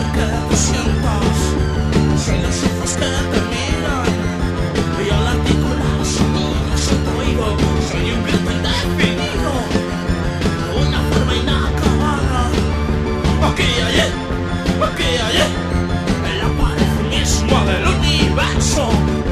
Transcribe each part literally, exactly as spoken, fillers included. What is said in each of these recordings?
que te sientas, soy los ojos que te miran y al articular sonidos en tu oído, soy un grito indefinido, una forma inacabada. Aquí y allí, aquí y allí, en la pared misma del universo.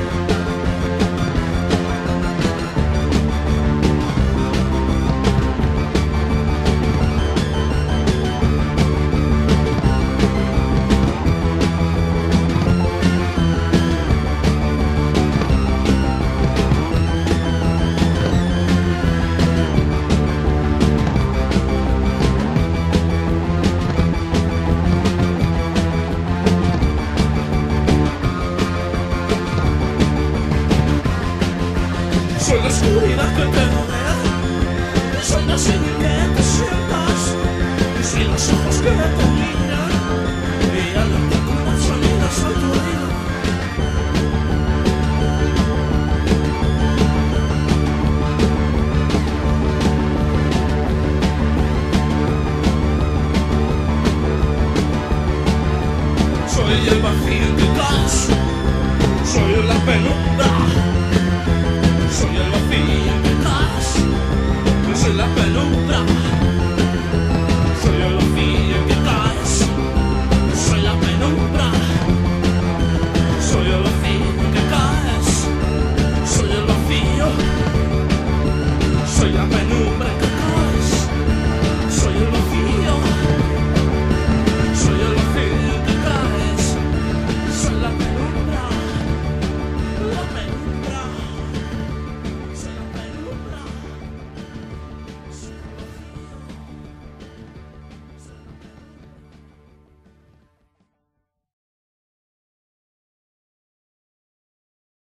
Soy la oscuridad que te rodea, soy la señal que te sientas, soy los ojos que te miran